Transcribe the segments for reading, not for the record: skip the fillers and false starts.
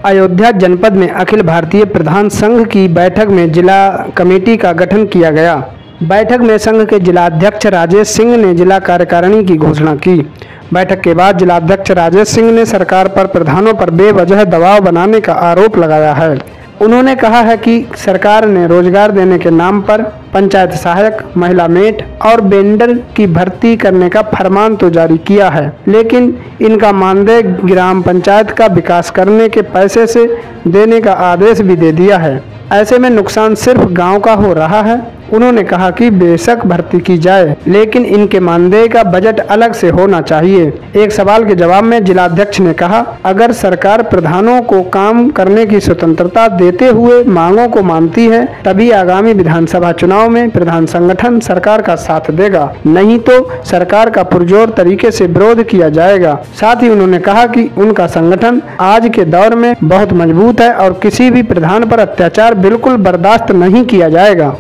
अयोध्या जनपद में अखिल भारतीय प्रधान संघ की बैठक में जिला कमेटी का गठन किया गया। बैठक में संघ के जिलाध्यक्ष राजेश सिंह ने जिला कार्यकारिणी की घोषणा की। बैठक के बाद जिलाध्यक्ष राजेश सिंह ने सरकार पर प्रधानों पर बेवजह दबाव बनाने का आरोप लगाया है। उन्होंने कहा है कि सरकार ने रोजगार देने के नाम पर पंचायत सहायक, महिला मेट और वेंडर की भर्ती करने का फरमान तो जारी किया है, लेकिन इनका मानदेय ग्राम पंचायत का विकास करने के पैसे से देने का आदेश भी दे दिया है। ऐसे में नुकसान सिर्फ गांव का हो रहा है। उन्होंने कहा कि बेशक भर्ती की जाए, लेकिन इनके मानदेय का बजट अलग से होना चाहिए। एक सवाल के जवाब में जिलाध्यक्ष ने कहा, अगर सरकार प्रधानों को काम करने की स्वतंत्रता देते हुए मांगों को मानती है, तभी आगामी विधानसभा चुनाव में प्रधान संगठन सरकार का साथ देगा, नहीं तो सरकार का पुरजोर तरीके से विरोध किया जाएगा। साथ ही उन्होंने कहा कि उनका संगठन आज के दौर में बहुत मजबूत है और किसी भी प्रधान पर अत्याचार बिल्कुल बर्दाश्त नहीं किया जाएगा।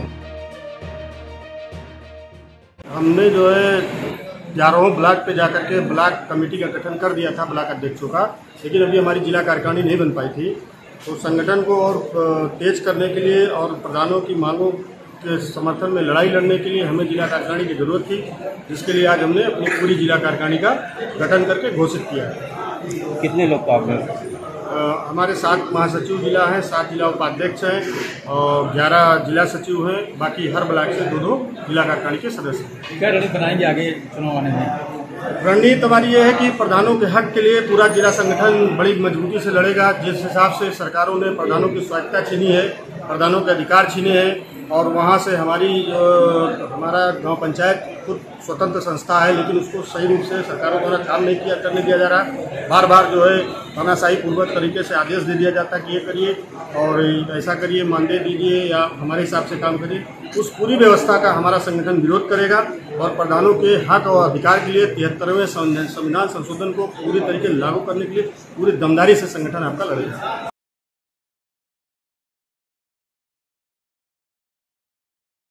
हमने जो है 11वें ब्लॉक पे जाकर के ब्लॉक कमेटी का गठन कर दिया था, ब्लॉक अध्यक्षों का, लेकिन अभी हमारी जिला कार्यकारिणी नहीं बन पाई थी। तो संगठन को और तेज करने के लिए और प्रधानों की मांगों के समर्थन में लड़ाई लड़ने के लिए हमें जिला कार्यकारिणी की जरूरत थी, जिसके लिए आज हमने अपनी पूरी जिला कार्यकारिणी का गठन करके घोषित किया है। कितने लोग आप हमारे 7 महासचिव जिला हैं, 7 जिला उपाध्यक्ष हैं और 11 जिला सचिव हैं। बाकी हर ब्लॉक से 2-2 जिला कार्यकारिणी के सदस्य हैं। क्या रणनीति बनाएंगे आगे चुनाव आने में? रणनीति हमारी ये है कि प्रधानों के हक के लिए पूरा जिला संगठन बड़ी मजबूती से लड़ेगा। जिस हिसाब से सरकारों ने प्रधानों की स्वायत्तता छीनी है, प्रधानों के अधिकार छीने हैं और वहाँ से हमारा गांव पंचायत खुद स्वतंत्र संस्था है, लेकिन उसको सही रूप से सरकारों द्वारा काम नहीं करने दिया जा रहा। बार बार जो है तानाशाही पूर्वक तरीके से आदेश दे दिया जाता है कि ये करिए और ऐसा करिए, मानदेय दीजिए या हमारे हिसाब से काम करिए। उस पूरी व्यवस्था का हमारा संगठन विरोध करेगा और प्रधानों के हक और अधिकार के लिए 73वें संविधान संशोधन को पूरी तरीके लागू करने के लिए पूरी दमदारी से संगठन आपका लड़ेगा।